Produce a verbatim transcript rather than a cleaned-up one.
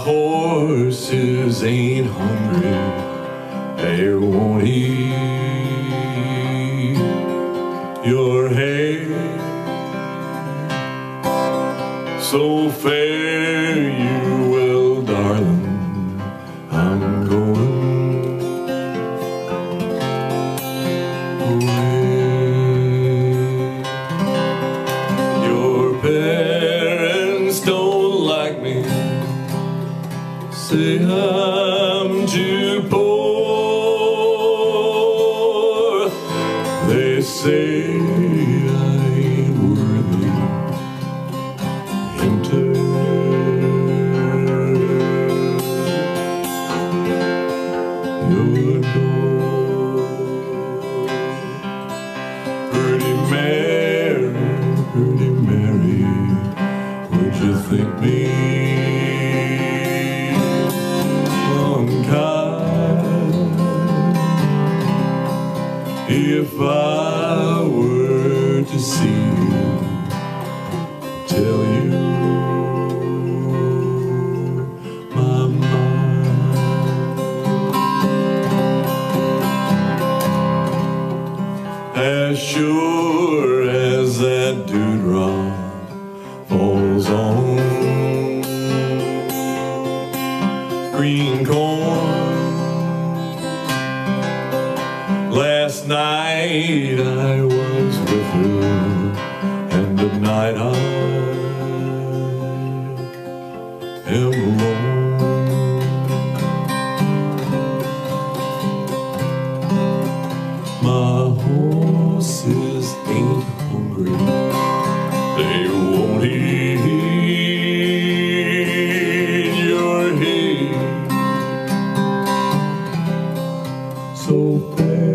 horses ain't hungry, they won't eat your hay. So fare you well, darling, I'm going away. Your parents don't like me, say I'm too poor. They say I ain't worthy enter your door. Pretty Mary, pretty Mary, would you think me if I were to see you, tell you my mind? As sure as that dewdrop falls on green corn, last night I was with her, and tonight I am alone. My horses ain't hungry, they won't eat your hay. So